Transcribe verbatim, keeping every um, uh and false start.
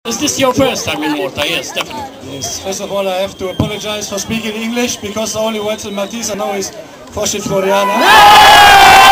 Is this your first time in Malta? Yes, definitely. Yes. First of all, I have to apologize for speaking English because the only words in Maltese I know is Foshit Floriana.